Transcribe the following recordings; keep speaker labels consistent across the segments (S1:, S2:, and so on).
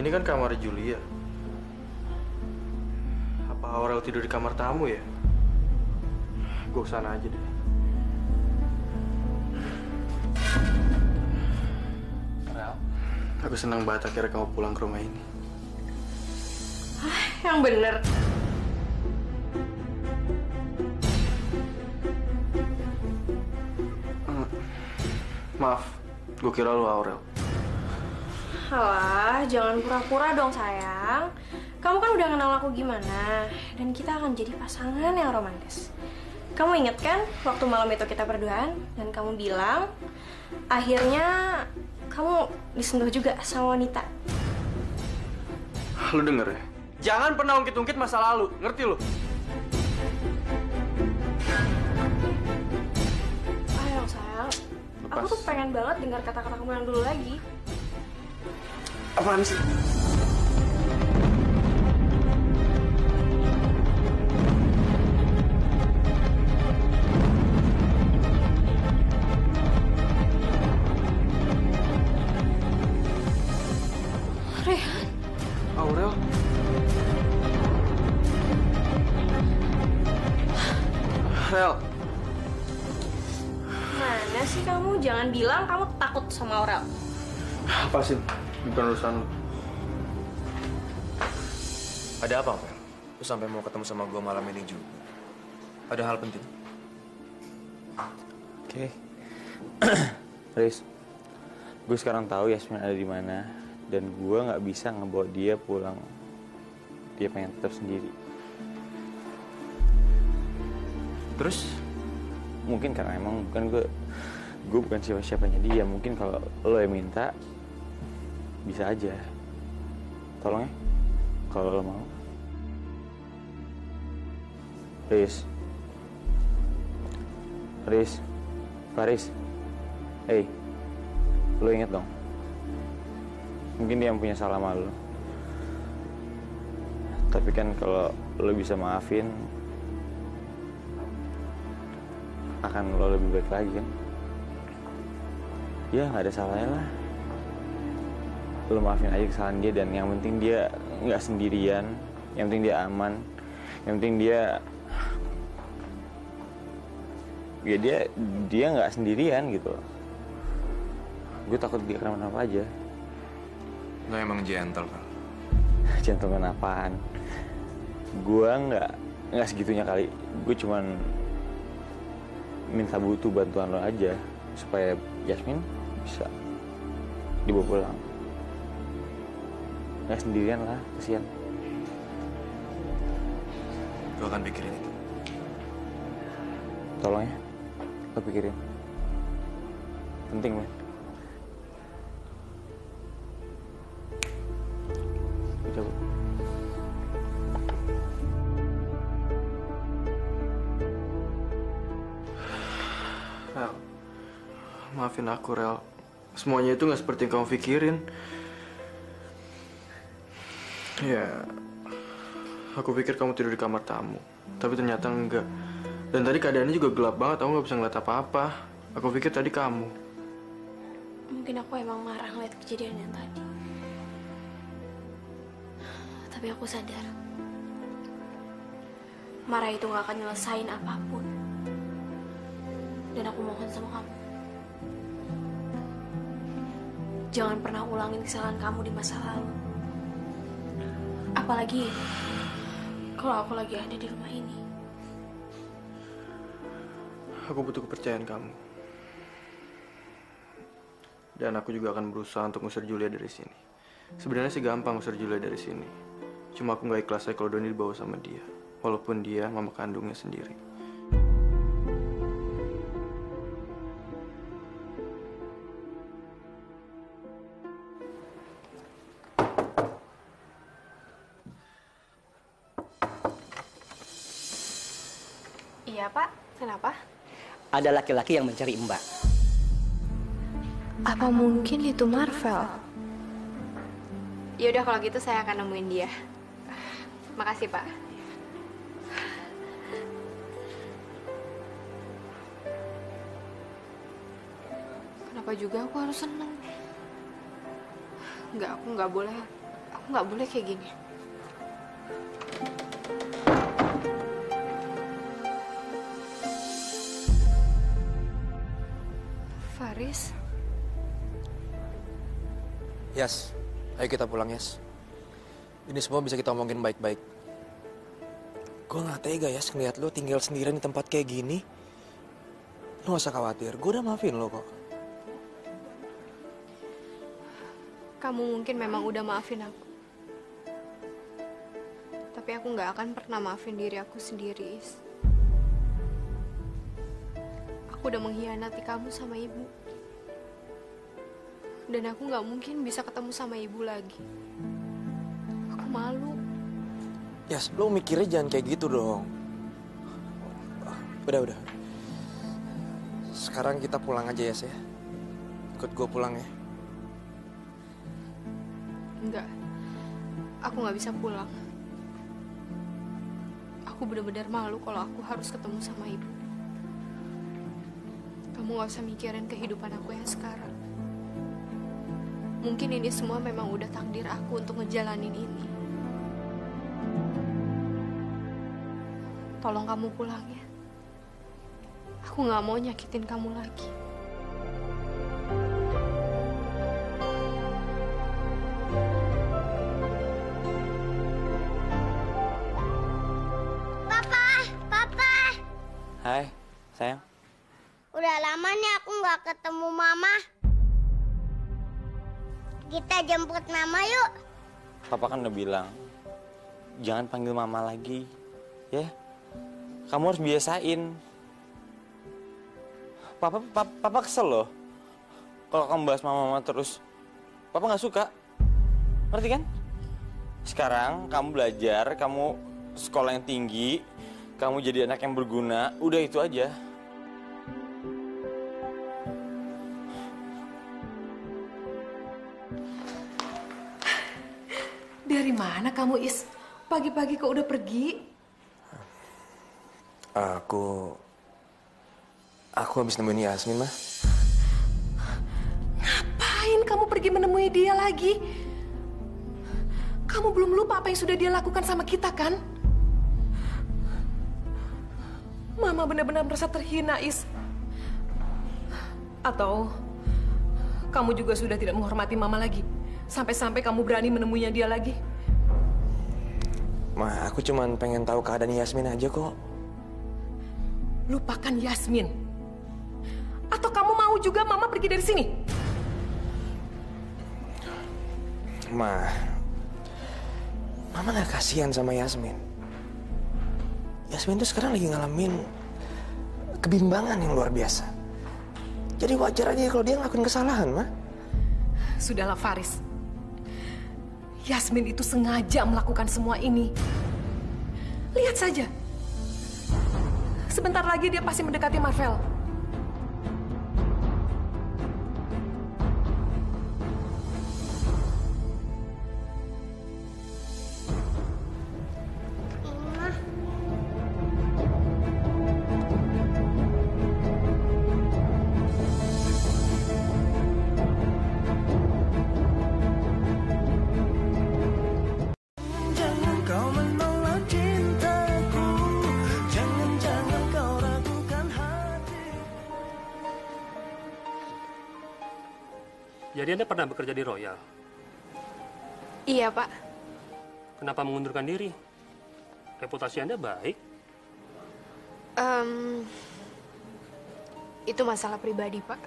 S1: Ini kan kamar Julia. Apa Aurel tidur di kamar tamu ya? Gue kesana aja deh. Aurel, aku senang banget akhirnya kamu pulang ke rumah ini.
S2: Yang bener.
S1: Maaf, gue kira lu Aurel.
S2: Alah, jangan pura-pura dong sayang. Kamu kan udah kenal aku gimana. Dan kita akan jadi pasangan yang romantis. Kamu inget kan waktu malam itu kita berduaan? Dan kamu bilang, akhirnya kamu disentuh juga sama wanita.
S1: Lu denger ya? Jangan pernah ungkit-ungkit masa lalu, ngerti lu?
S2: Ayo sayang, aku tuh pengen banget dengar kata-kata kamu yang dulu lagi.
S1: Apaan sih?
S2: Rehan.
S1: Aurel? Rel.
S2: Mana sih kamu? Jangan bilang kamu takut sama Aurel.
S1: Apa sih? Bukan urusan lu.
S3: Ada apa, Fel? Lu sampai mau ketemu sama gue malam ini juga? Ada hal penting?
S4: Oke. Riz, gue sekarang tahu Yasmin ada di mana dan gue nggak bisa ngebawa dia pulang. Dia pengen tetap sendiri.
S3: Terus?
S4: Mungkin karena emang gue bukan siapa-siapanya dia. Mungkin kalau lo yang minta, bisa aja. Tolong ya, kalau lo mau. Riz, Faris, hey, lo inget dong. Mungkin dia yang punya salah sama lo. Tapi kan kalau lo bisa maafin, akan lo lebih baik lagi kan? Ya nggak ada salahnya lah. Lo maafin aja kesalahan dia dan yang penting dia nggak sendirian, yang penting dia aman, yang penting dia nggak sendirian gitu. Gue takut dia kenapa-napa aja.
S3: Lo emang gentle, Fel.
S4: Gentleman apaan? Gue nggak segitunya kali. Gue cuman minta butuh bantuan lo aja supaya Yasmin bisa dibawa pulang. Nggak sendirian lah, kasihan.
S3: Gue akan pikirin itu.
S4: Tolong ya, lo pikirin. Penting, men. Coba.
S1: Rel, maafin aku, Rel. Semuanya itu nggak seperti yang kamu pikirin. Ya, aku pikir kamu tidur di kamar tamu, tapi ternyata enggak. Dan tadi keadaannya juga gelap banget, aku nggak bisa ngeliat apa-apa. Aku pikir tadi kamu.
S2: Mungkin aku emang marah ngeliat kejadian yang tadi. Tapi aku sadar, marah itu gak akan nyelesain apapun. Dan aku mohon sama kamu, jangan pernah ulangin kesalahan kamu di masa lalu. Apalagi kalau aku lagi ada di rumah ini.
S1: Aku butuh kepercayaan kamu. Dan aku juga akan berusaha untuk ngusir Julia dari sini. Sebenarnya sih gampang ngusir Julia dari sini. Cuma aku nggak ikhlas aja kalau Doni dibawa sama dia. Walaupun dia mama kandungnya sendiri.
S2: Iya Pak, kenapa?
S5: Ada laki-laki yang mencari Mbak.
S2: Apa mungkin itu Marvel? Ya udah kalau gitu saya akan nemuin dia. Makasih Pak. Kenapa juga aku harus seneng? Enggak, aku nggak boleh. Aku Nggak boleh kayak gini. Faris,
S3: Yas, ayo kita pulang, Yas. Ini semua bisa kita omongin baik-baik. Gue gak tega, Yas, ngeliat lo tinggal sendirian di tempat kayak gini. Lo gak usah khawatir, gue udah maafin lo kok.
S2: kamu mungkin memang udah maafin aku. Tapi aku nggak akan pernah maafin diri aku sendiri, Is. Aku udah mengkhianati kamu sama ibu. Dan aku nggak mungkin bisa ketemu sama ibu lagi. Aku malu.
S3: Yas, lo mikirnya jangan kayak gitu dong. Udah. Sekarang kita pulang aja, Yas, ya. Ikut gue pulang ya.
S2: Enggak. Aku nggak bisa pulang. Aku benar-benar malu kalau aku harus ketemu sama ibu. Kamu nggak usah mikirin kehidupan aku yang sekarang. Mungkin ini semua memang udah takdir aku untuk ngejalanin ini. Tolong kamu pulang ya. Aku nggak mau nyakitin kamu lagi.
S4: Hai, sayang.
S6: Udah lama nih aku nggak ketemu Mama. Kita jemput Mama yuk.
S4: Papa kan udah bilang, jangan panggil mama lagi, ya. Kamu harus biasain. Papa kesel loh. Kalau kamu bahas mama terus, Papa nggak suka. Ngerti kan? Sekarang kamu belajar, kamu sekolah yang tinggi, kamu jadi anak yang berguna, udah itu aja.
S7: Dari mana kamu, Is? Pagi-pagi kok udah pergi?
S3: Aku habis nemuin Yasmin, Ma.
S7: Ngapain kamu pergi menemui dia lagi? Kamu belum lupa apa yang sudah dia lakukan sama kita, kan? Mama benar-benar merasa terhina, Is. Atau kamu juga sudah tidak menghormati Mama lagi? Sampai-sampai kamu berani menemuinya dia lagi?
S3: Ma, aku cuman pengen tahu keadaan Yasmin aja kok.
S7: Lupakan Yasmin. Atau kamu mau juga Mama pergi dari sini?
S3: Mama gak kasihan sama Yasmin. Yasmin tuh sekarang lagi ngalamin kebimbangan yang luar biasa. Jadi wajar aja kalau dia ngelakuin kesalahan, Ma.
S7: Sudahlah, Faris. Yasmin itu sengaja melakukan semua ini. Lihat saja. Sebentar lagi dia pasti mendekati Marvel.
S8: Jadi Anda pernah bekerja di Royal?
S2: Iya, Pak.
S8: Kenapa mengundurkan diri? Reputasi Anda baik.
S2: Itu masalah pribadi, Pak.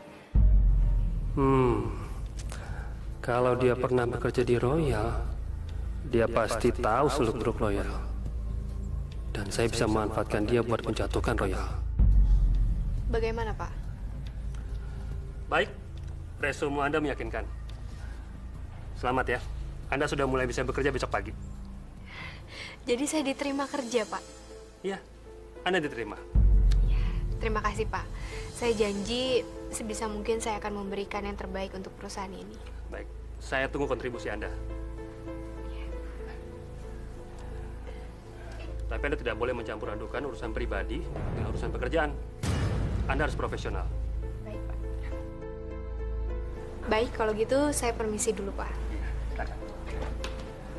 S8: Kalau dia pernah bekerja di Royal, dia pasti tahu seluk-beluk Royal. Dan saya bisa memanfaatkan dia buat menjatuhkan Royal.
S2: Bagaimana, Pak?
S8: Baik, resume Anda meyakinkan. Selamat ya, Anda sudah mulai bisa bekerja besok pagi.
S2: Jadi saya diterima kerja, Pak?
S8: Iya, Anda diterima.
S2: Terima kasih, Pak. Saya janji sebisa mungkin saya akan memberikan yang terbaik untuk perusahaan ini.
S8: Baik, saya tunggu kontribusi Anda. Tapi Anda tidak boleh mencampur adukan urusan pribadi dengan urusan pekerjaan. Anda harus profesional.
S2: Baik, Pak. Baik, kalau gitu saya permisi dulu, Pak.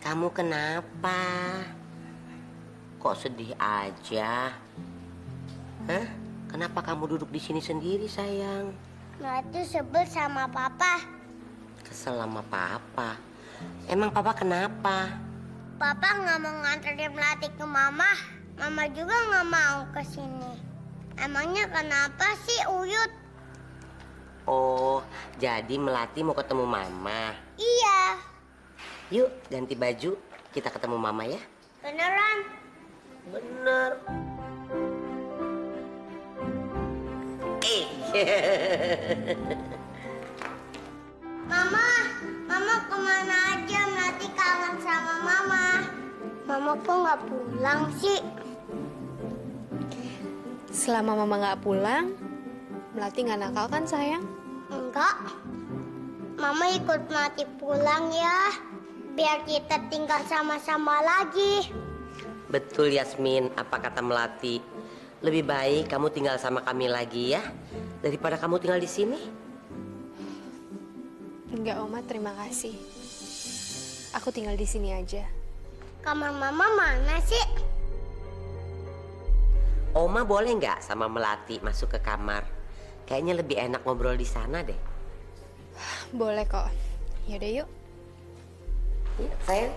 S9: Kamu kenapa? Kok sedih aja? Hah? Kenapa kamu duduk di sini sendiri, sayang?
S6: Melati sebel sama papa.
S9: Kesel sama papa? Emang papa kenapa?
S6: Papa nggak mau nganterin Melati ke mama. Mama juga nggak mau ke sini. Emangnya kenapa sih, Uyut?
S9: Oh, jadi Melati mau ketemu mama.
S6: Iya.
S9: Yuk, ganti baju. Kita ketemu mama ya.
S6: Beneran?
S9: Bener.
S6: Mama kemana aja? Melati kangen sama Mama. Mama kok nggak pulang sih?
S2: Selama Mama nggak pulang, Melati nggak nakal kan sayang?
S6: Enggak. Mama ikut Melati pulang ya. Biar kita tinggal sama-sama lagi.
S9: Betul, Yasmin. Apa kata Melati? Lebih baik kamu tinggal sama kami lagi ya, daripada kamu tinggal di sini.
S2: Enggak, Oma, terima kasih. Aku tinggal di sini aja.
S6: Kamar Mama mana sih?
S9: Oma boleh nggak sama Melati masuk ke kamar? Kayaknya lebih enak ngobrol di sana deh.
S2: Boleh kok. Yaudah yuk.
S9: Yuk, sayang.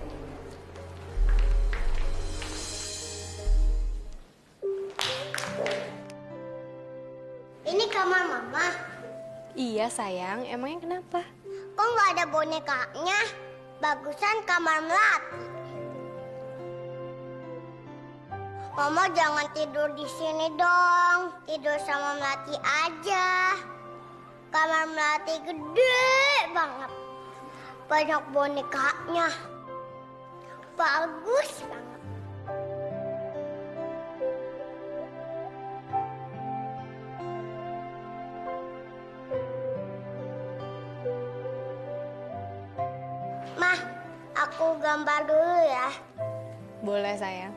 S6: Ini kamar Mama.
S2: Iya sayang, emangnya kenapa?
S6: Kok nggak ada bonekanya? Bagusan kamar Melati. Mama jangan tidur di sini dong. Tidur sama Melati aja. Kamar Melati gede banget. Banyak bonekanya. Bagus banget. Mah, aku gambar dulu ya.
S2: Boleh sayang.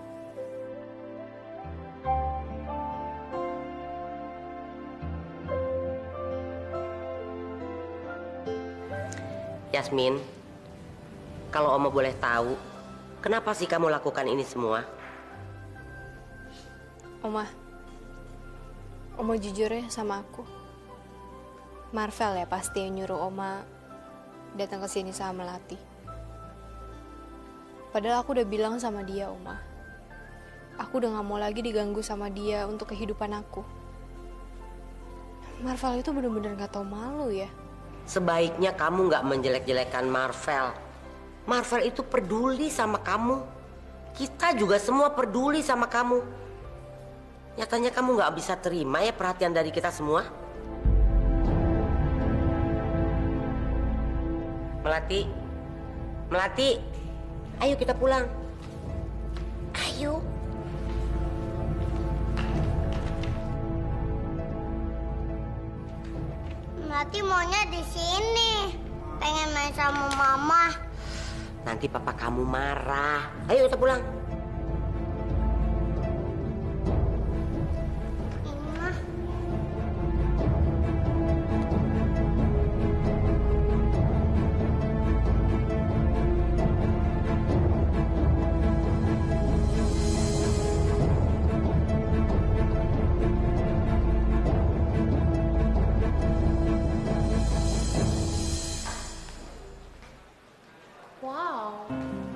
S9: Yasmin, kalau Oma boleh tahu, kenapa sih kamu lakukan ini semua?
S2: Oma jujur ya sama aku. Marvel ya pasti yang nyuruh Oma datang ke sini sama Melati. Padahal aku udah bilang sama dia, Oma. Aku udah gak mau lagi diganggu sama dia untuk kehidupan aku. Marvel itu bener-bener gak tahu malu ya.
S9: Sebaiknya kamu nggak menjelek-jelekan Marvel. Marvel itu peduli sama kamu. Kita juga semua peduli sama kamu. Nyatanya kamu nggak bisa terima ya perhatian dari kita semua. Melati, Melati, ayo kita pulang. Ayo.
S6: Melati maunya di sini. Pengen main sama Mama.
S9: Nanti papa kamu marah. Ayo kita pulang.
S2: Wow.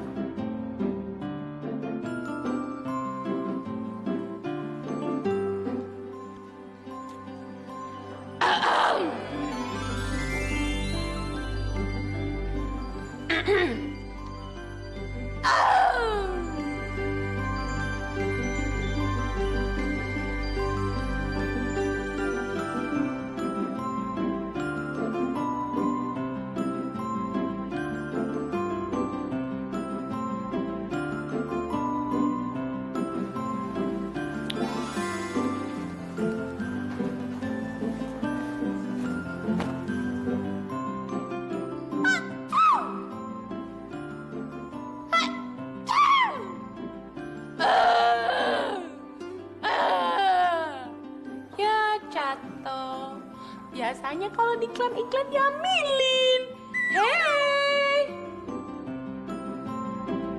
S10: Biasanya kalau di iklan-iklan diambilin. Hey!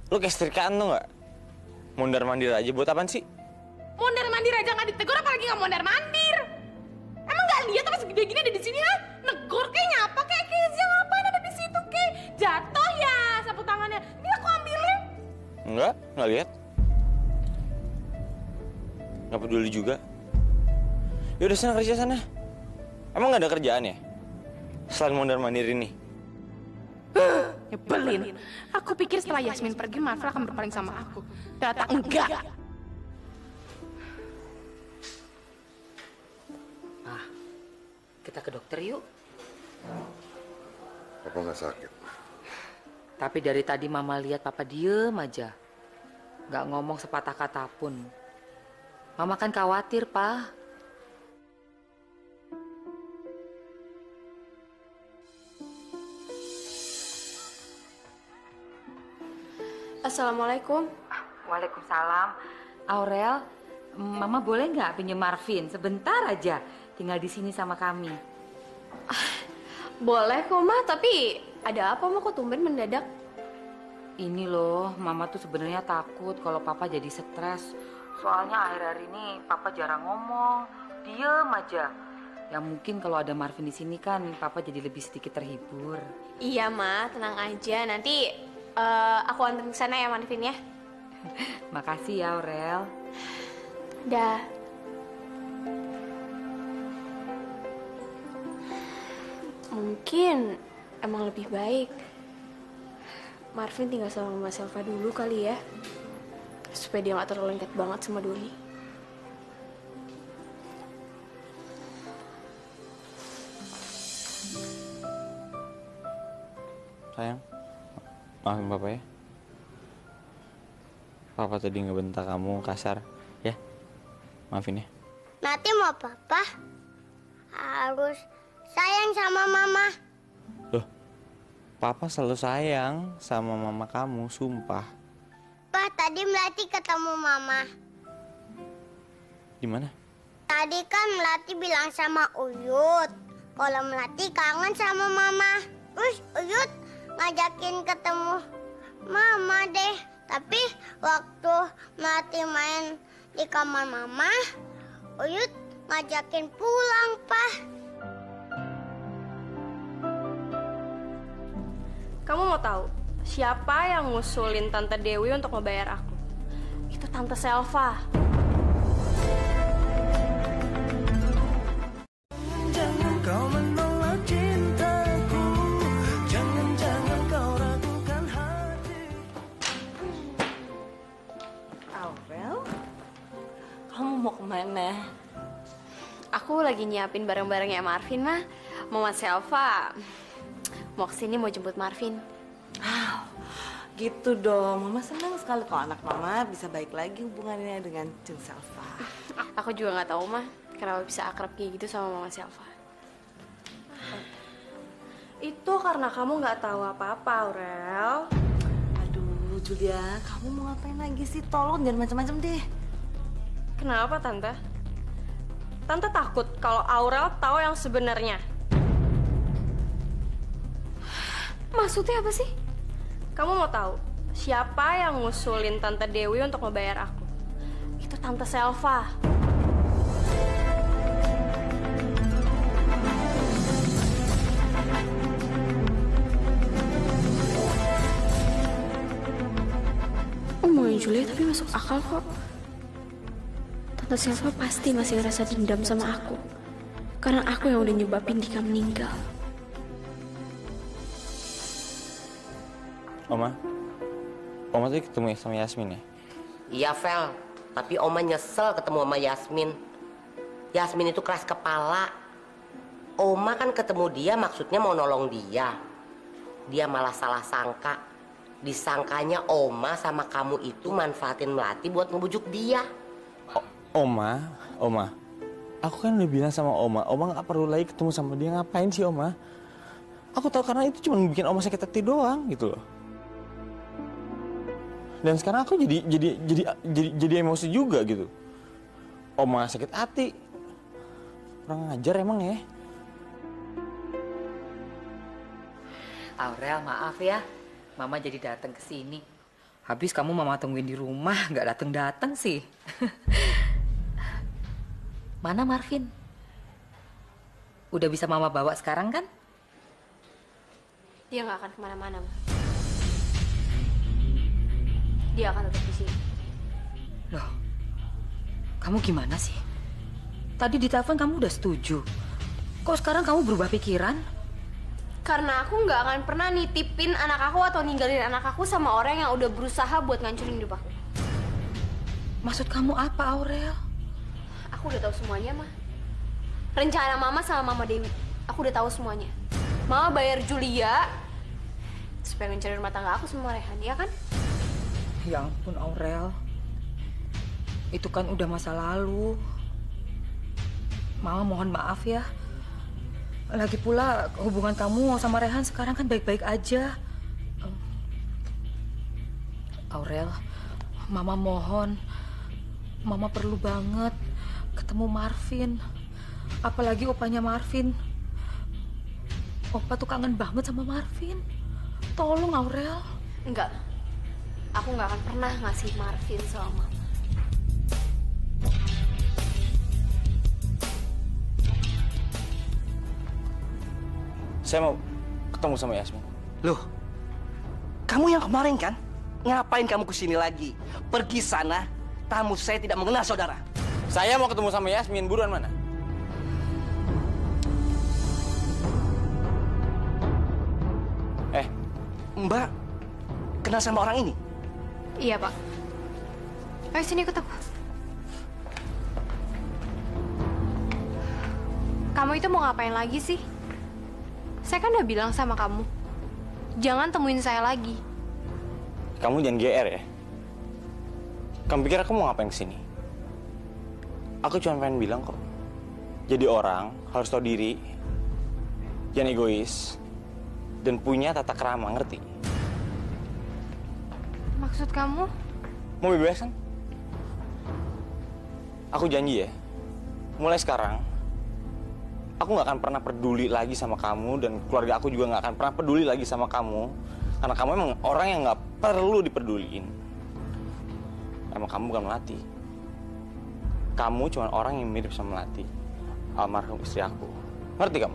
S4: Lu kayak setrikaan tuh nggak? Mondar-mandir aja buat apaan sih?
S10: Mondar-mandir aja nggak ditegur, apalagi nggak mondar-mandir. Emang nggak lihat apa segede gini ada di sini, ha? Negor kayak nyapa kayak Kezia, ngapain ada di situ kayak jatuh ya sapu tangannya. Ini aku ambilin.
S4: Nggak lihat. Nggak peduli juga. Ya udah sana kerja sana. Emang nggak ada kerjaan ya? Selain mondar-mandir ini.
S10: Nyebelin. Aku pikir setelah Yasmin pergi, Marvel akan berpaling sama aku. Ternyata enggak.
S9: Ah, kita ke dokter yuk.
S11: Papa nggak sakit.
S12: Tapi dari tadi Mama lihat Papa diem aja. Nggak ngomong sepatah kata pun. Mama kan khawatir, Pak.
S2: Assalamualaikum.
S12: Waalaikumsalam. Aurel, Mama boleh nggak pinjem Marvin sebentar aja tinggal di sini sama kami?
S2: Boleh kok, Ma. Tapi ada apa, Ma? Kok tumben mendadak?
S12: Ini loh, Mama tuh sebenarnya takut kalau Papa jadi stres. Soalnya akhir-akhir ini Papa jarang ngomong, diem aja. Ya mungkin kalau ada Marvin di sini kan Papa jadi lebih sedikit terhibur.
S2: Iya, Ma. Tenang aja. Nanti aku anterin ke sana ya, Marvin ya.
S12: Makasih ya, Aurel.
S2: Dah. Mungkin emang lebih baik Marvin tinggal sama Mama Selva dulu kali ya, supaya dia gak terlalu lengket banget sama Doni.
S4: Sayang, maafin Papa ya. Papa tadi ngebentak kamu kasar, ya. Maafin ya.
S6: Nanti mau Papa harus sayang sama Mama.
S4: Loh, Papa selalu sayang sama Mama kamu, sumpah.
S6: Pak, tadi Melati ketemu Mama.
S4: Di mana?
S6: Tadi kan Melati bilang sama Uyut kalau Melati kangen sama Mama. Terus Uyut ngajakin ketemu Mama deh. Tapi waktu Melati main di kamar Mama, Uyut ngajakin pulang, Pak.
S2: Kamu mau tahu siapa yang ngusulin Tante Dewi untuk ngebayar aku? Itu Tante Selva.
S13: Jangan kau menolak cintaku, jangan kau ragukan hati.
S10: Aurel, kamu mau kemana?
S2: Aku lagi nyiapin barang-barangnya Marvin, mah. Mama Selva mau kesini mau jemput Marvin.
S10: Gitu dong, Mama senang sekali kalau anak Mama bisa baik lagi hubungannya dengan Jeng Selva.
S2: Aku juga nggak tahu, mah, kenapa bisa akrab kayak gitu sama Mama Selva. Itu karena kamu nggak tahu apa-apa, Aurel.
S10: Aduh, Julia, kamu mau ngapain lagi sih? Tolong jangan macam-macam deh.
S2: Kenapa, Tante? Tante takut kalau Aurel tahu yang sebenarnya. Maksudnya apa sih? Kamu mau tahu siapa yang ngusulin Tante Dewi untuk ngebayar aku? Itu Tante Selva. Omongan Julia tapi masuk akal kok. Tante Selva pasti masih ngerasa dendam sama aku. Karena aku yang udah nyebabin Dika meninggal.
S4: Oma tadi ketemu sama Yasmin ya?
S9: Iya, Vel. Tapi Oma nyesel ketemu sama Yasmin. Yasmin itu keras kepala. Oma kan ketemu dia maksudnya mau nolong dia. Dia malah salah sangka. Disangkanya Oma sama kamu itu manfaatin Melati buat ngebujuk dia.
S4: Oma, aku kan udah bilang sama Oma nggak perlu lagi ketemu sama dia. Ngapain sih Oma? Aku tahu karena itu cuma bikin Oma sakit hati doang gitu loh. Dan sekarang aku jadi emosi juga gitu. Oma sakit hati. Kurang ngajar emang ya.
S12: Aurel, maaf ya. Mama jadi datang ke sini. Habis kamu mama tungguin di rumah, nggak datang-datang sih. Mana Marvin? Udah bisa mama bawa sekarang kan?
S2: Dia nggak akan kemana-mana, Ma. Dia akan tetap di sini.
S12: Loh, kamu gimana sih? Tadi di telepon kamu udah setuju. Kok sekarang kamu berubah pikiran?
S2: Karena aku nggak akan pernah nitipin anak aku atau ninggalin anak aku sama orang yang udah berusaha buat ngancurin hidup aku.
S12: Maksud kamu apa, Aurel?
S2: Aku udah tahu semuanya, Ma. Rencana Mama sama Mama Dewi, aku udah tahu semuanya. Mama bayar Julia supaya ngancurin rumah tangga aku sama Rehan, ya kan?
S12: Ya ampun, Aurel. Itu kan udah masa lalu. Mama mohon maaf ya. Lagi pula hubungan kamu sama Rehan sekarang kan baik-baik aja. Aurel, Mama mohon. Mama perlu banget ketemu Marvin. Apalagi opanya Marvin. Opa tuh kangen banget sama Marvin. Tolong, Aurel.
S2: Enggak. Aku nggak akan pernah ngasih Marvin sama Mama.
S3: Saya mau ketemu sama Yasmin.
S5: Loh, kamu yang kemarin kan? Ngapain kamu kesini lagi? Pergi sana, tamu saya tidak mengenal saudara.
S3: Saya mau ketemu sama Yasmin, buruan mana?
S5: Mbak, kenal sama orang ini?
S2: Iya, Pak. Ayo sini ikut aku. Kamu itu mau ngapain lagi sih? Saya kan udah bilang sama kamu, jangan temuin saya lagi.
S3: Kamu jangan GR ya. Kamu pikir aku mau ngapain kesini? Aku cuma pengen bilang kok. Jadi orang harus tahu diri, jangan egois, dan punya tata krama, ngerti?
S2: Maksud kamu?
S3: Mau bebas kan? Aku janji ya, mulai sekarang, aku nggak akan pernah peduli lagi sama kamu, dan keluarga aku juga nggak akan pernah peduli lagi sama kamu, karena kamu emang orang yang nggak perlu dipeduliin. Emang kamu bukan Melati. Kamu cuma orang yang mirip sama Melati, almarhum istri aku. Ngerti kamu?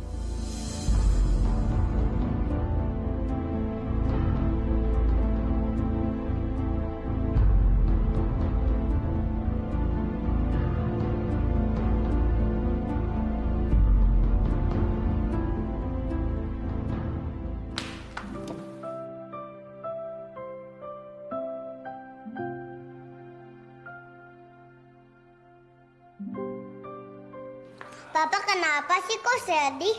S6: Papa kenapa sih kok sedih?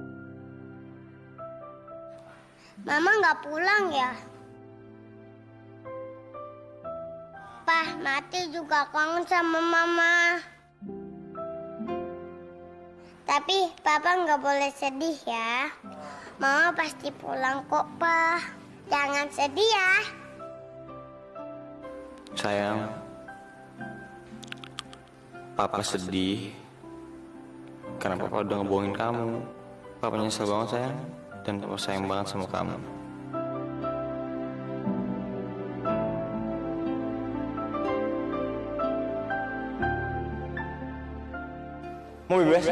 S6: Mama nggak pulang ya? Pak, Mati juga kangen sama Mama. Tapi Papa nggak boleh sedih ya. Mama pasti pulang kok, Pak. Jangan sedih ya.
S1: Sayang, Papa sedih karena Papa udah ngebohongin kamu. Papa nyesel banget sayang, dan Papa sayang banget sama kamu.
S3: Mau bebas?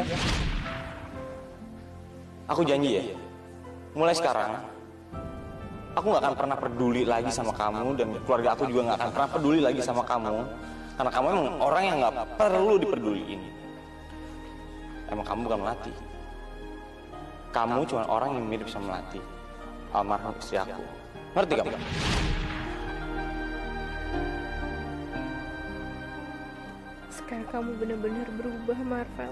S3: Aku janji ya, mulai sekarang, aku nggak akan pernah peduli lagi sama kamu, dan keluarga aku juga nggak akan pernah peduli lagi sama kamu, karena kamu emang orang yang nggak perlu dipeduliin. Emang kamu bukan Melati. Kamu cuma orang yang mirip sama Melati, almarhum istri aku. Ngerti kamu?
S2: Sekarang kamu benar-benar berubah, Marvel.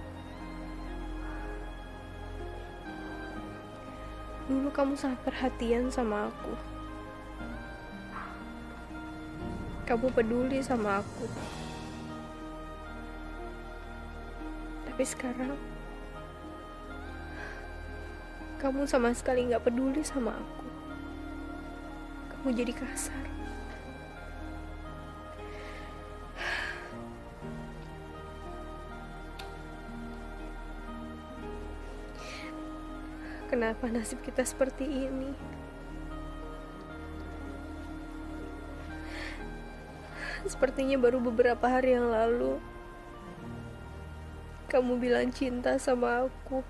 S2: Dulu kamu sangat perhatian sama aku. Kamu peduli sama aku. Tapi sekarang, kamu sama sekali nggak peduli sama aku. Kamu jadi kasar. Kenapa nasib kita seperti ini? Sepertinya baru beberapa hari yang lalu kamu bilang cinta sama aku.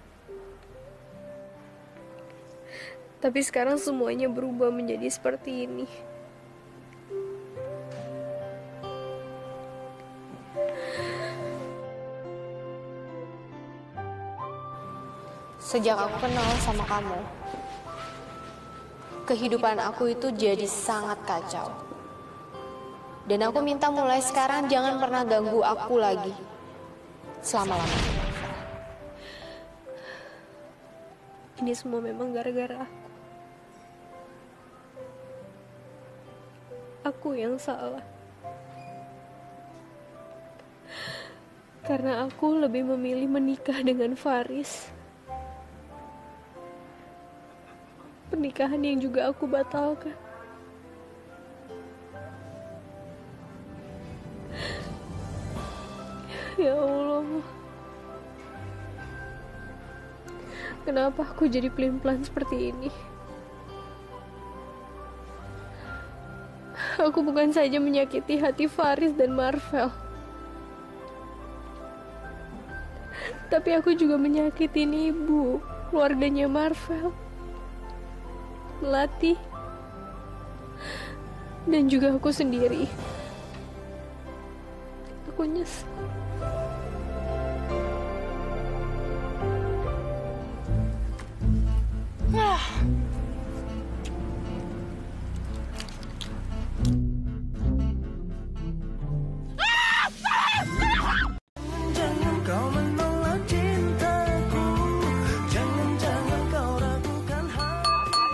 S2: Tapi sekarang semuanya berubah menjadi seperti ini.
S11: Sejak aku kenal sama kamu, kehidupan aku itu jadi sangat kacau. Dan aku minta mulai sekarang jangan pernah ganggu aku lagi. Selama-lamanya.
S2: Ini semua memang gara-gara aku. Aku yang salah. Karena aku lebih memilih menikah dengan Faris. Pernikahan yang juga aku batalkan. Ya Allah, kenapa aku jadi pelin-pelan seperti ini? Aku bukan saja menyakiti hati Faris dan Marvel, tapi aku juga menyakiti ibu, keluarganya Marvel, Melati, dan juga aku sendiri. Aku nyesel.
S13: Jangan kau menolak cintaku, jangan kau ragukan hati.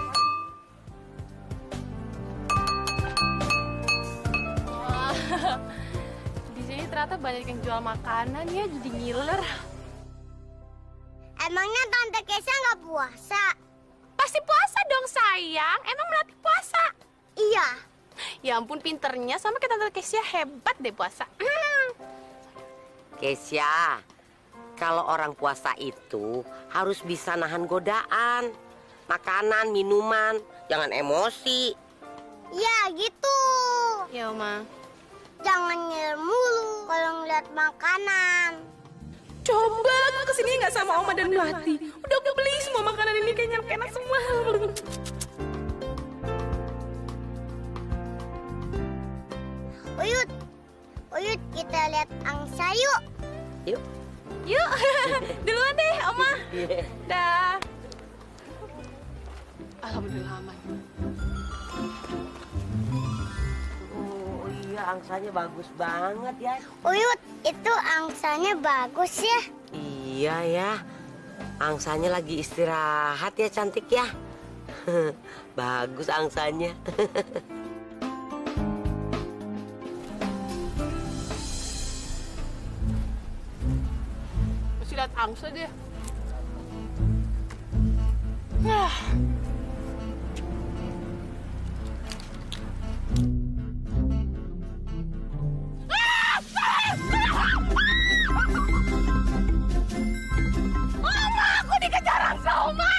S10: Wah, di sini ternyata banyak yang jual makanan ya, jadi ngiler.
S6: Emangnya Tante Kesha nggak puasa?
S10: Pasti puasa dong sayang, emang Melati puasa?
S6: Iya.
S10: Ya ampun pinternya, sama kayak Tante Kesha hebat deh puasa.
S9: Kesha, kalau orang puasa itu harus bisa nahan godaan. Makanan, minuman, jangan emosi.
S6: Ya gitu.
S10: Ya Oma.
S6: Jangan ngiler mulu kalau ngeliat makanan.
S10: Coba aku kesini nggak sama Oma dan Melati. Udah aku beli semua makanan ini kayaknya enak semua.
S6: Uyut, kita lihat angsa yuk.
S9: Yuk.
S10: Yuk, duluan deh Oma. Dah. Alhamdulillah aman.
S9: Oh iya, angsanya bagus banget ya.
S6: Uyut, itu angsanya bagus ya.
S9: Iya ya, angsanya lagi istirahat ya cantik ya. Bagus angsanya.
S10: Mesti lihat angsa deh.
S6: Oma, aku dikejar angsa, Oma.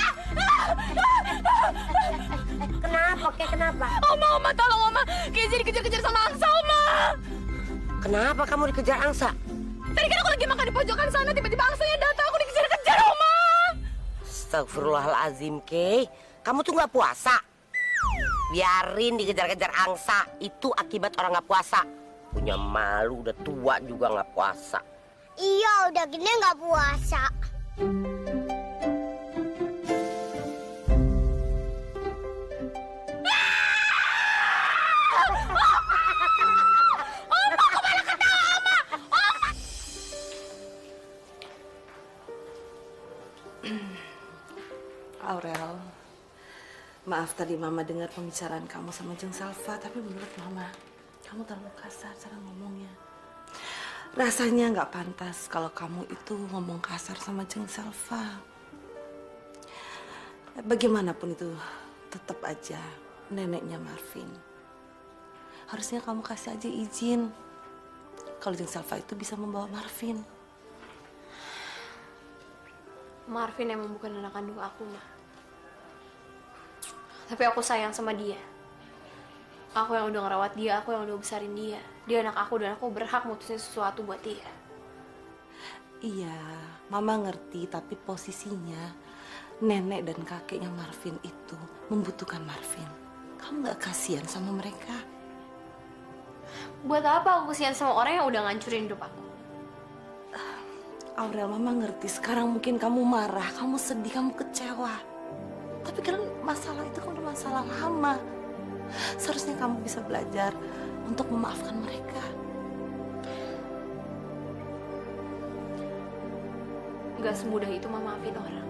S9: Kenapa, Kek? Kenapa?
S10: Oma, tolong Oma. Kayak jadi dikejar-kejar sama angsa, Oma.
S9: Kenapa kamu dikejar angsa?
S10: Tadi kan aku lagi makan di pojokan sana, tiba-tiba angsanya datang, aku dikejar-kejar, Oma.
S9: Astagfirullahalazim, Kei. Kamu tuh nggak puasa. Biarin dikejar-kejar angsa. Itu akibat orang nggak puasa. Punya malu, udah tua juga nggak puasa.
S6: Iya, udah gini nggak puasa.
S14: Aurel, maaf tadi Mama dengar pembicaraan kamu sama Jeng Salva, tapi menurut Mama, kamu terlalu kasar cara ngomongnya. Rasanya nggak pantas kalau kamu itu ngomong kasar sama Jeng Salva. Bagaimanapun itu, tetap aja neneknya Marvin. Harusnya kamu kasih aja izin kalau Jeng Salva itu bisa membawa Marvin.
S2: Marvin emang bukan anak kandung aku, Ma. Tapi aku sayang sama dia.
S11: Aku yang udah ngerawat dia, aku yang udah besarin dia. Dia anak aku dan aku berhak mutusin sesuatu buat dia.
S14: Iya, Mama ngerti, tapi posisinya nenek dan kakeknya Marvin itu membutuhkan Marvin. Kamu gak kasihan sama mereka?
S11: Buat apa aku kasihan sama orang yang udah ngancurin hidup aku?
S14: Aurel, Mama ngerti. Sekarang mungkin kamu marah, kamu sedih, kamu kecewa. Tapi kan masalah itu kan udah masalah lama. Seharusnya kamu bisa belajar untuk memaafkan mereka.
S11: Gak semudah itu maafin orang.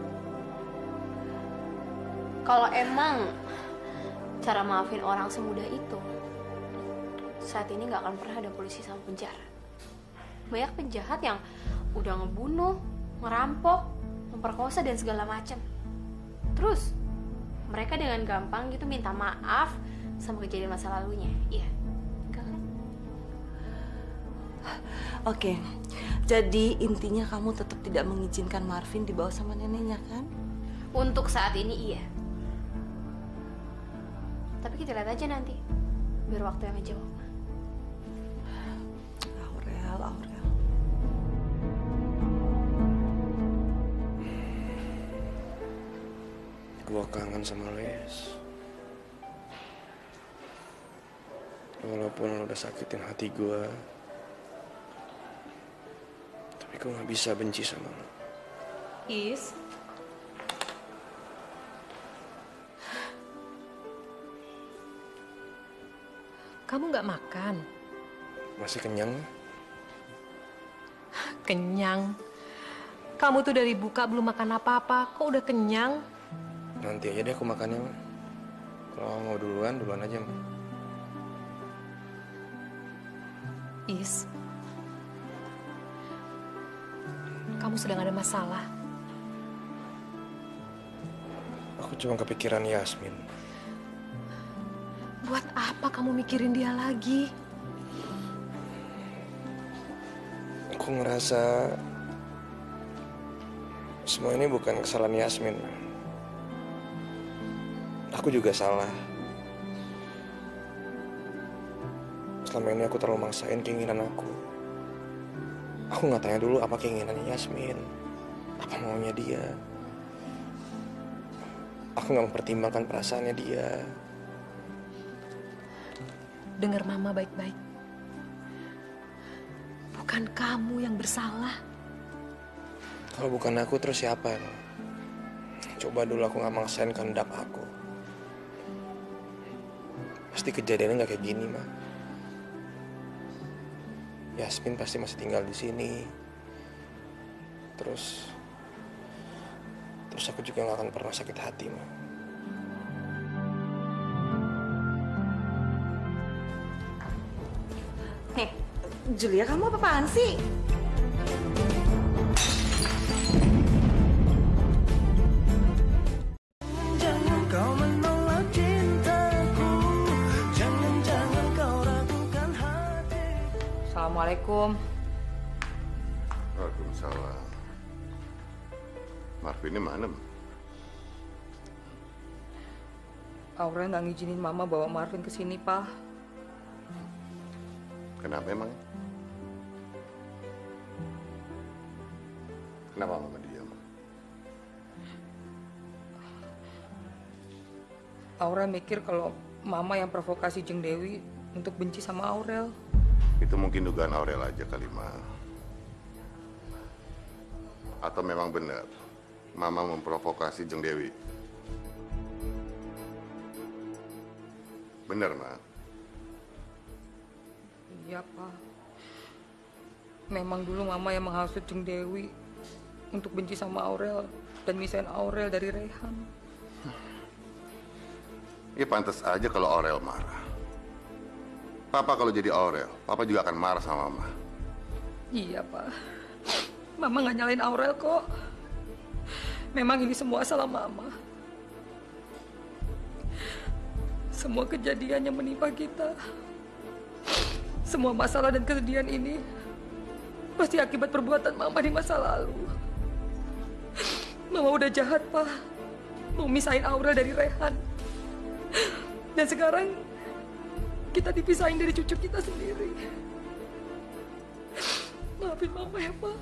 S11: Kalau emang cara maafin orang semudah itu, saat ini gak akan pernah ada polisi sama penjara. Banyak penjahat yang udah ngebunuh, ngerampok, memperkosa dan segala macam. Terus mereka dengan gampang gitu minta maaf sama kejadian masa lalunya. Iya, enggak kan?
S14: Oke, jadi intinya kamu tetap tidak mengizinkan Marvin dibawa sama neneknya kan?
S11: Untuk saat ini iya. Tapi kita lihat aja nanti, biar waktu yang ngejawab.
S14: Aurel.
S1: Gua kangen sama Les. Walaupun lo udah sakitin hati gua, tapi gua gak bisa benci sama lo.
S7: Is, kamu nggak makan?
S1: Masih kenyang?
S7: Kenyang. Kamu tuh dari buka belum makan apa-apa, kok udah kenyang?
S1: Nanti aja deh aku makannya, Ma. Kalau mau duluan aja, Ma.
S7: Is, kamu sedang ada masalah.
S1: Aku cuma kepikiran Yasmin.
S7: Buat apa kamu mikirin dia lagi?
S1: Aku ngerasa semua ini bukan kesalahan Yasmin. Aku juga salah. Selama ini aku terlalu maksain keinginan aku. Aku nggak tanya dulu apa keinginannya Yasmin, apa maunya dia. Aku nggak mempertimbangkan perasaannya dia.
S7: Dengar Mama baik-baik. Bukan kamu yang bersalah.
S1: Kalau bukan aku terus siapa? Coba dulu aku nggak maksain kehendak aku. Pasti kejadiannya nggak kayak gini, Ma. Yasmin pasti masih tinggal di sini. Terus aku juga nggak akan pernah sakit hati, Ma.
S14: Nih, Julia, kamu apaan sih?
S13: Jangan kau menolak cintaku, jangan kau ragukan hati.
S12: Assalamualaikum.
S15: Waalaikumsalam. Marvinnya mana?
S12: Aurel nggak ngizinin Mama bawa Marvin ke sini, Pak.
S15: Kenapa emang? Kenapa Mama diam?
S12: Aurel mikir kalau Mama yang provokasi Jeng Dewi untuk benci sama Aurel.
S15: Itu mungkin dugaan Aurel aja kali, Ma. Atau memang benar Mama memprovokasi Jeng Dewi? Benar, Ma?
S12: Iya, Pak. Memang dulu Mama yang menghasut Jeng Dewi untuk benci sama Aurel dan misahin Aurel dari Rehan.
S15: Ya pantas aja kalau Aurel marah. Papa kalau jadi Aurel, Papa juga akan marah sama Mama.
S12: Iya, Pak. Mama nggak nyalain Aurel kok. Memang ini semua salah Mama. Semua kejadian yang menimpa kita, semua masalah dan kesedihan ini pasti akibat perbuatan Mama di masa lalu. Mama udah jahat, Pak. Mau misahin Aurel dari Rehan. Dan sekarang
S7: kita dipisahin dari cucu kita sendiri. Maafin Mama ya, Pak.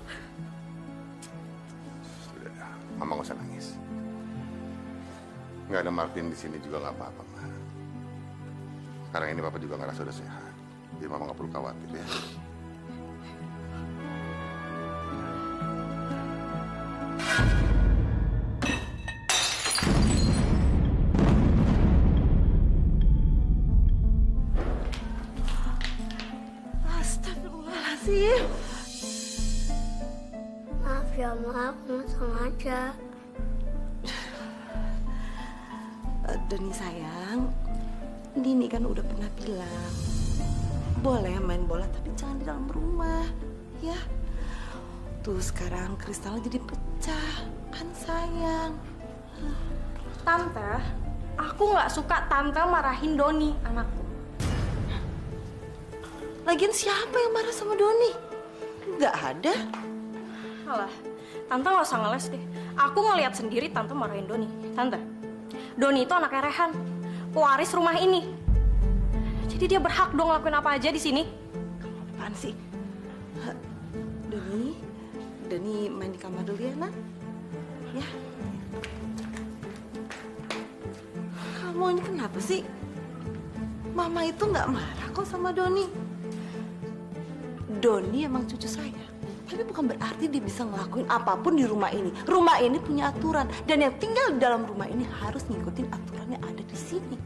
S15: Sudah, Mama nggak usah nangis. Nggak ada Martin di sini juga nggak apa-apa, Ma. Sekarang ini Papa juga ngerasa udah sehat. Jadi Mama nggak perlu khawatir ya.
S14: Astagfirullahaladzim.
S6: Maaf ya, Ma, aku nggak sengaja.
S14: Doni sayang, Dini kan udah pernah bilang boleh main bola tapi jangan di dalam rumah, ya. Tuh sekarang kristal jadi pecah, kan sayang.
S2: Tante, aku nggak suka Tante marahin Doni, anakku.
S14: Lagian siapa yang marah sama Doni? Nggak ada.
S2: Alah, Tante nggak usah ngeles deh. Aku ngeliat sendiri Tante marahin Doni. Tante, Doni itu anaknya Rehan, pewaris rumah ini. Jadi dia berhak dong ngelakuin apa aja di sini.
S14: Kamu apaan sih? Doni main di kamar dulu ya, nak. Ya. Kamu ini kenapa sih? Mama itu nggak marah kok sama Doni. Doni emang cucu saya. Tapi bukan berarti dia bisa ngelakuin apapun di rumah ini. Rumah ini punya aturan. Dan yang tinggal di dalam rumah ini harus ngikutin aturan yang ada di sini.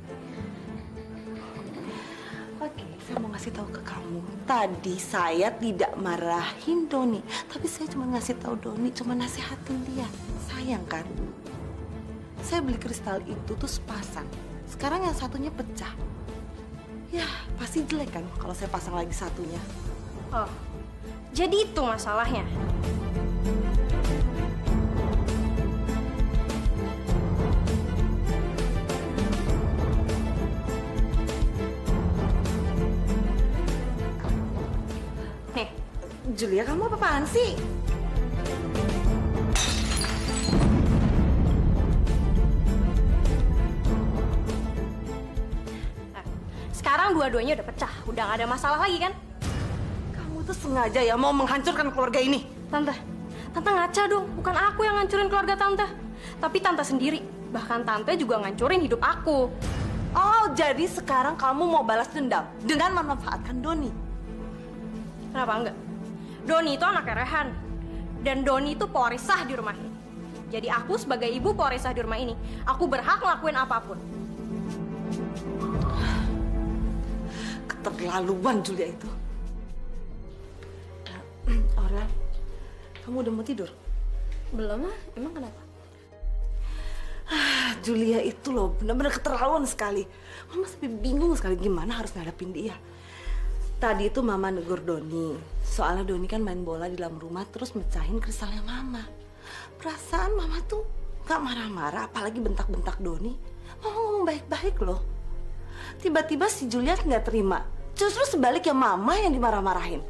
S14: Oke, saya mau ngasih tahu ke kamu. Tadi saya tidak marahin Doni. Tapi saya cuma ngasih tahu Doni, cuma nasihatin dia. Sayang kan? Saya beli kristal itu tuh sepasang. Sekarang yang satunya pecah. Ya, pasti jelek kan kalau saya pasang lagi satunya.
S2: Oh, jadi itu masalahnya.
S14: Nih, Julia, kamu apa-apaan sih?
S2: Sekarang dua-duanya udah pecah, udah gak ada masalah lagi kan?
S14: Kamu tuh sengaja ya mau menghancurkan keluarga ini.
S2: Tante ngaca dong, bukan aku yang ngancurin keluarga Tante. Tapi Tante sendiri, bahkan Tante juga ngancurin hidup aku.
S14: Oh, jadi sekarang kamu mau balas dendam dengan memanfaatkan Doni?
S2: Kenapa enggak? Doni itu anaknya Rehan. Dan Doni itu pewaris sah di rumah ini. Jadi aku sebagai ibu pewaris sah di rumah ini, aku berhak ngelakuin apapun.
S14: Keterlaluan Julia itu. Aurel, kamu udah mau tidur?
S2: Belum ah, emang kenapa?
S14: Julia itu loh benar-benar keterlaluan sekali. Mama sampai bingung sekali gimana harus ngadepin dia. Tadi itu Mama negur Doni. Soalnya Doni kan main bola di dalam rumah terus mecahin kristalnya Mama. Perasaan Mama tuh gak marah-marah, apalagi bentak-bentak Doni. Mama ngomong baik-baik loh. Tiba-tiba si Julia nggak terima. Justru sebaliknya Mama yang dimarah-marahin.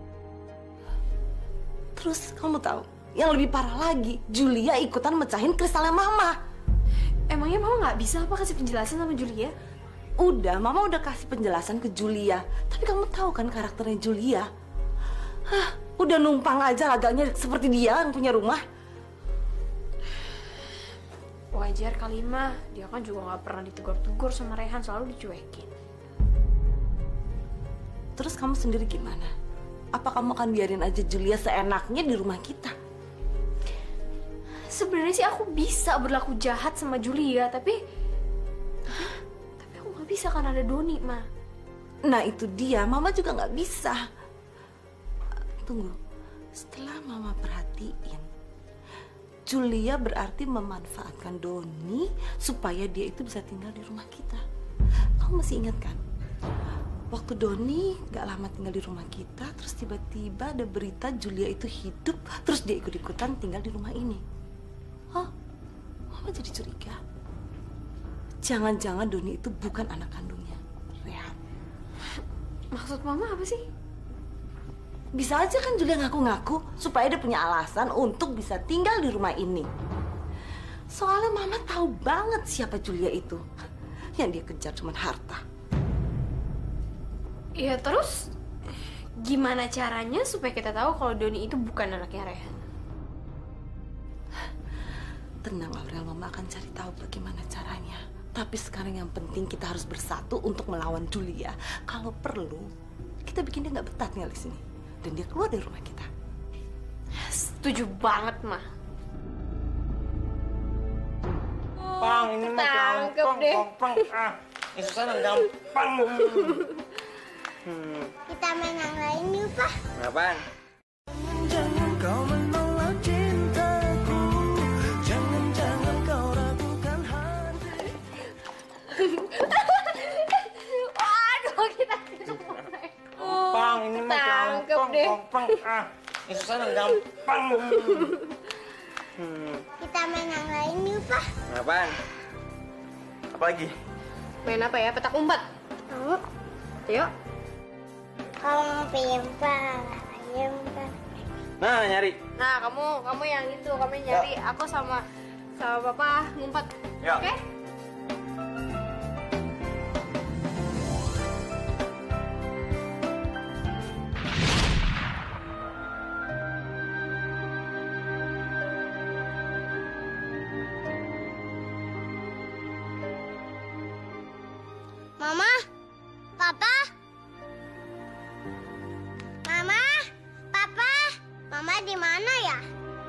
S14: Terus kamu tahu, yang lebih parah lagi, Julia ikutan mecahin kristalnya Mama.
S2: Emangnya Mama nggak bisa apa kasih penjelasan sama Julia?
S14: Udah, Mama udah kasih penjelasan ke Julia. Tapi kamu tahu kan karakternya Julia? Udah numpang aja laganya seperti dia yang punya rumah.
S2: Wajar kali mah, dia kan juga nggak pernah ditegur-tegur sama Rehan, selalu dicuekin.
S14: Terus kamu sendiri gimana? Apa kamu akan biarin aja Julia seenaknya di rumah kita?
S2: Sebenarnya sih aku bisa berlaku jahat sama Julia, tapi aku nggak bisa karena ada Doni, Ma.
S14: Nah itu dia, Mama juga nggak bisa. Tunggu, setelah Mama perhatiin, Julia berarti memanfaatkan Doni supaya dia itu bisa tinggal di rumah kita. Kamu masih ingat kan? Waktu Doni gak lama tinggal di rumah kita, terus tiba-tiba ada berita Julia itu hidup, terus dia ikut-ikutan tinggal di rumah ini. Mama jadi curiga. Jangan-jangan Doni itu bukan anak kandungnya Rehan.
S2: Maksud Mama apa sih?
S14: Bisa aja kan Julia ngaku-ngaku supaya dia punya alasan untuk bisa tinggal di rumah ini. Soalnya Mama tahu banget siapa Julia itu. Yang dia kejar cuma harta.
S2: Ya terus gimana caranya supaya kita tahu kalau Doni itu bukan anaknya Rehan?
S14: Tenang Aurel, Mama akan cari tahu bagaimana caranya. Tapi sekarang yang penting kita harus bersatu untuk melawan Julia. Kalau perlu, kita bikin dia nggak betah tinggal di sini. Dan dia keluar dari rumah kita.
S2: Setuju banget, Ma.
S4: Pang, ini mah gampang,
S2: deh.
S4: gampang. Ini susah gampang.
S6: Kita main yang lain yuk, Pak.
S4: Apaan?
S13: Jangan kau menolak cintaku, jangan kau ragukan hati.
S2: Aduh, kita
S4: Pang, ini mah gampang, gampang. Ini susah gampang.
S6: Kita main yang lain yuk, Pak.
S4: Apaan? Apa lagi?
S2: Main apa ya? Petak umpet.
S6: Mau?
S2: Yuk.
S6: Kamu pilih.
S4: Nah, nyari.
S2: Nah, kamu yang itu, kamu yang nyari. Aku sama Papa ngumpet.
S4: Ya.
S2: Oke?
S6: Mama, Papa, Mama, Papa, Mama di mana ya?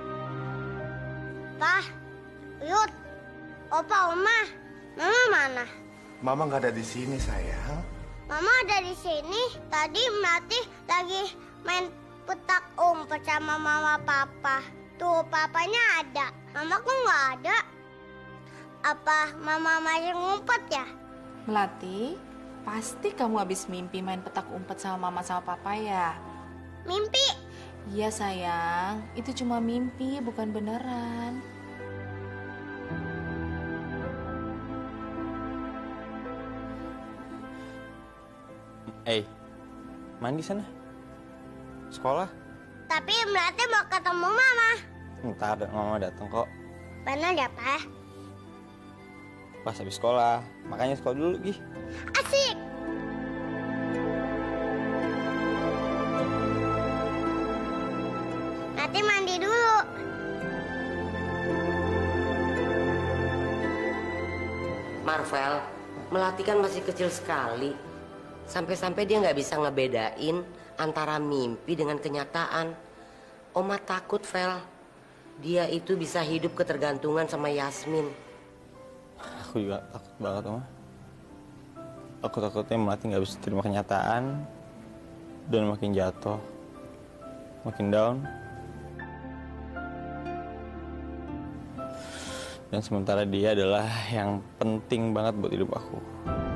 S6: Pa, Uyut, Opa, Oma, Mama mana?
S16: Mama nggak ada di sini, sayang.
S6: Mama ada di sini. Tadi Melati lagi main petak umpet sama Mama Papa. Tuh, papanya ada. Mama kok nggak ada? Apa Mama masih ngumpet ya?
S17: Melati, pasti kamu habis mimpi main petak umpet sama Mama sama Papa ya?
S6: Mimpi?
S17: Iya sayang, itu cuma mimpi, bukan beneran.
S4: Mandi sana. Sekolah.
S6: Tapi Melati mau ketemu Mama.
S4: Ntar Mama datang kok.
S6: Benar ya, Pa?
S4: Pas habis sekolah. Makanya sekolah dulu, Gi.
S6: Asik. Nanti mandi dulu.
S9: Marvel, Melati kan masih kecil sekali. Sampai-sampai dia nggak bisa ngebedain antara mimpi dengan kenyataan. Oma takut, Vel. Dia itu bisa hidup ketergantungan sama Yasmin.
S4: Aku juga takut banget, Oma. Aku takutnya Melati nggak bisa terima kenyataan dan makin jatuh, makin down. Dan sementara dia adalah yang penting banget buat hidup aku.